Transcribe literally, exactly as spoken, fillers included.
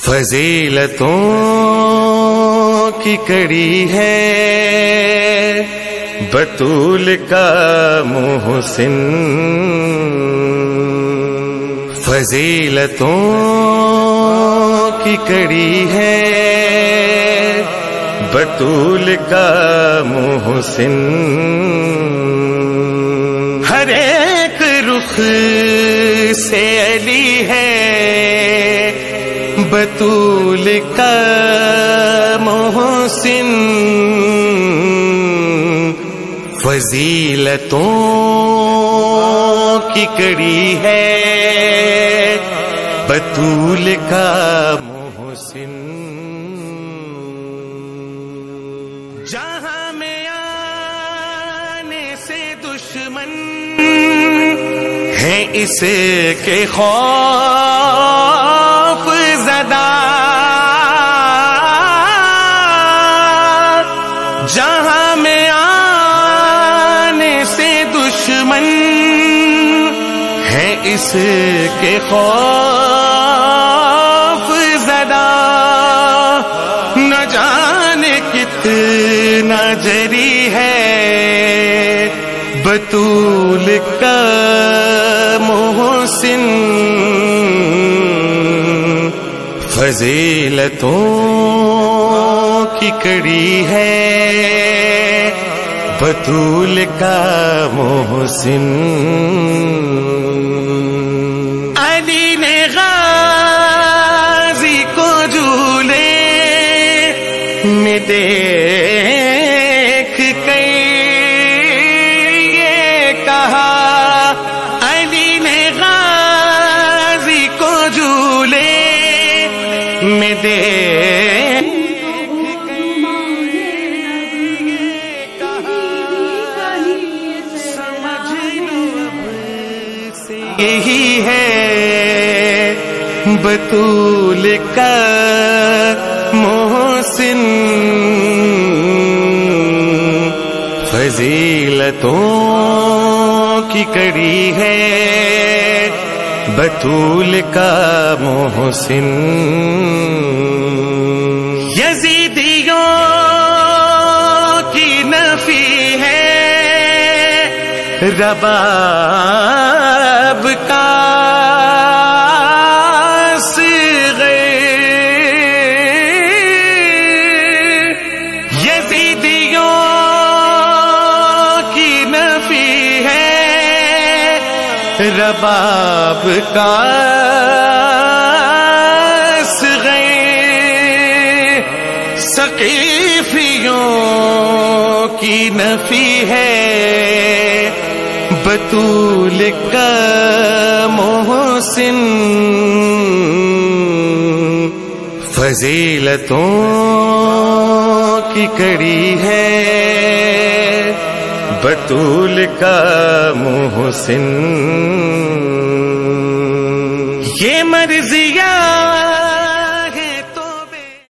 فضیلتوں کی کڑی ہے بطول کا محسن، فضیلتوں کی کڑی ہے بطول کا محسن، ہر ایک رخ سے علی ہے بطول کا محسن، فضیلتوں کی کڑی ہے بطول کا محسن، جہاں میں آنے سے دشمن ہیں اس کے خوف زدہ، جہاں میں آنے سے دشمن ہیں اس کے خوف زدہ، نہ جانے کتنا جری ہے بطول کا محسن، فضیلتوں کی کڑی ہے بطول کا محسن، علی نے غازی کو جھولے میں دیکھ کے یہ کہا، علی نے غازی کو جھولے میں دیکھ کے یہ کہا، سمجھ لو اب سے یہی ہے بطول کا محسن، فضیلتوں کی کڑی ہے بطول کا محسن، یزیدیوں کی نفی ہے رباب کا رباب کا صغیر، ثقیفیوں کی نفی ہے بطول کا محسن، فضیلتوں کی کڑی ہے بطول کا محسن، یہ مرض